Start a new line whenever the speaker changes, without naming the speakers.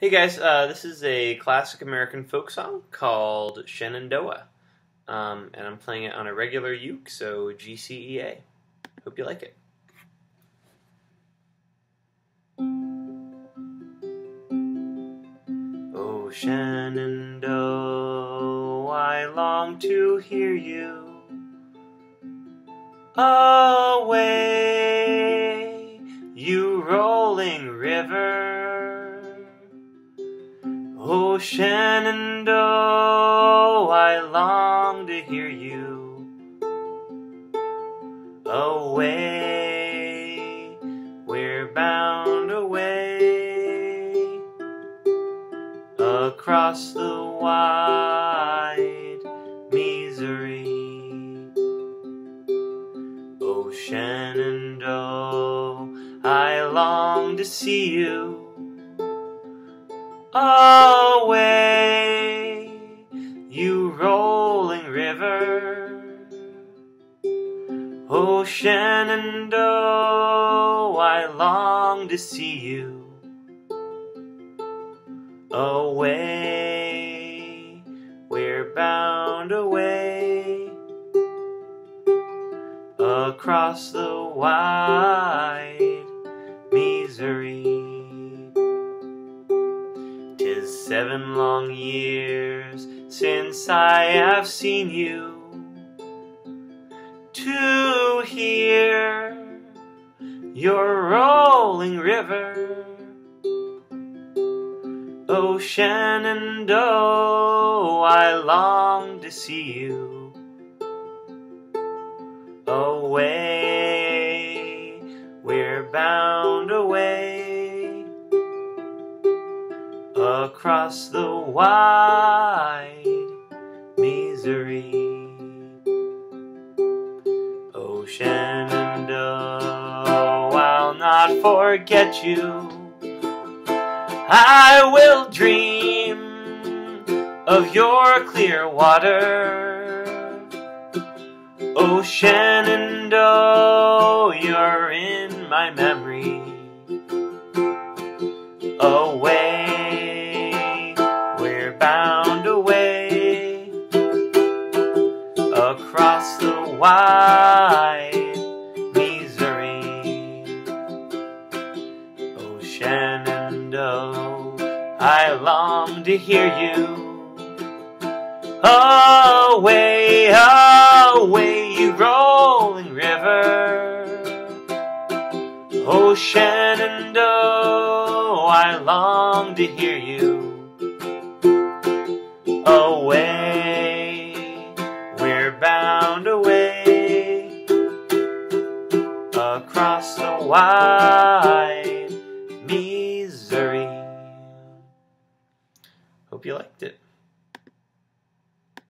Hey guys, this is a classic American folk song called Shenandoah, and I'm playing it on a regular uke, so G, C, E, A. Hope you like it. Oh Shenandoah, I long to hear you away, you rolling river. Oh Shenandoah, I long to hear you away, we're bound away across the wide Missouri. Oh Shenandoah, I long to see you away, you rolling river. Oh Shenandoah, I long to see you away, we're bound away across the wide Missouri. 'Tis 7 long years since I have seen you, to hear your rolling river. Oh Shenandoah, I long to see you away, we're bound away across the wide Missouri. Oh Shenandoah, I'll not forget you, I will dream of your clear water. Oh Shenandoah, you're in my memory. Away, we're bound away across the wide Missouri. Oh Shenandoah, I long to hear you away, away, you rolling river. Oh Shenandoah, I long to hear you away, we're bound away across the wide Missouri. Hope you liked it.